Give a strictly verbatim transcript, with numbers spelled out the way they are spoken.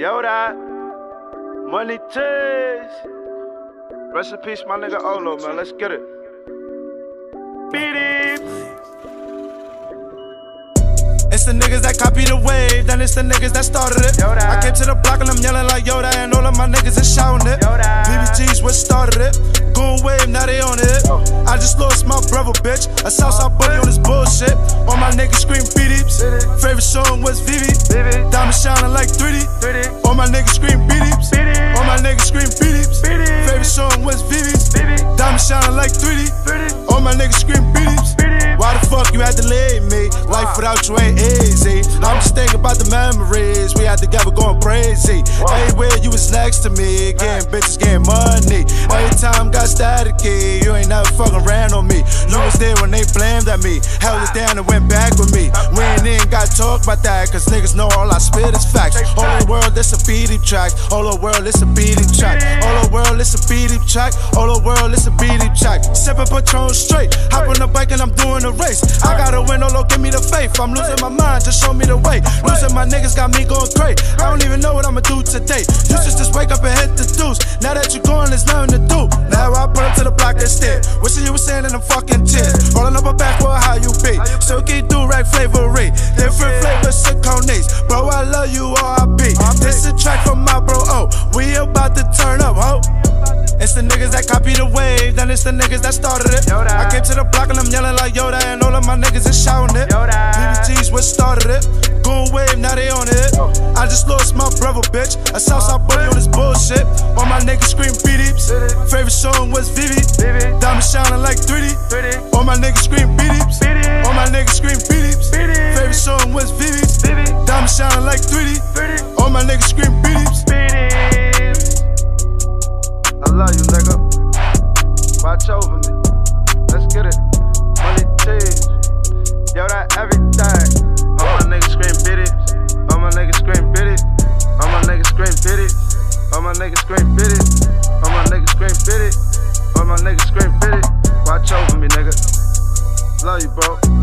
Yo, that money chase. Rest in peace, my nigga Olo, man. Let's get it. Beat it. It's the niggas that copy the wave, then it's the niggas that started it. Yoda. I came to the block and I'm yelling like Yoda, and all of my niggas is shouting it. Yoda. B B G's what started it. Goon wave, now they on it. Oh. I just lost my brother, bitch. A Southside bully on this bullshit. All my niggas scream beat it. Favorite song was Vivi. Vivi. Diamond shining like three D. three D. All my niggas scream beat it. Beat it. All my niggas scream beat it. Beat it. Favorite song was Vivi. Vivi. Diamond shining like three D. three D. All my niggas scream beat it. Beat it. Why the fuck you had to leave me? Life without you ain't easy. I'm just thinking about the memories we had together going crazy. Everywhere you was next to me, getting bitches, getting money. Every time got staticky, you ain't never fucking ran on me. You was there when they blamed at me, held it down and went back with me. We ain't even got to talk about that, cause niggas know all I spit is facts. All the world, it's a beat track. All the world, it's a beat track. All the world, it's a beat track. All the world, it's a beat track. Sipping Patron straight, hop on the bike and I'm doing a race. I gotta win, Olo, give me the faith. I'm losing my mind, just show me the way. Losing my niggas got me going crazy. I don't even know what I'ma do today. You should just wake up and hit the deuce. Now that you're gone, there's nothing to do. Now I put up to the block instead. Wishing you were saying in them fucking tears. Rolling up a backward, how you be? Silky do-rag flavory. Different flavors, sickonates. Bro, I love you, R I P. This a track from my bro, oh. We about to turn up, ho. It's the niggas that copy the wave, then it's the niggas that started it. Yoda. I came to the block and I'm yelling like Yoda, and all of my niggas is shouting it. Yoda. B B G's what started it. Goon wave, now they on it. Oh. I just lost my brother, bitch. A Southside bully on this bullshit. All my niggas scream beat it. Favorite song was Vivi. Vivi. Diamond shining like three D. three D. All my niggas scream beat it. Beat it. All my niggas scream beat it. Beat it. Favorite song was Vivi. Vivi. Diamond shining like three D. three D. All my niggas scream beat it. Beat it. I love you, nigga. Watch over me. Let's get it. Money cheese. Yo, that everything. All my niggas scream beat it. All my niggas scream beat it. All my niggas scream beat it. All my niggas scream beat it. All my niggas scream beat it. All my niggas scream beat it. Watch over me, nigga. Love you, bro.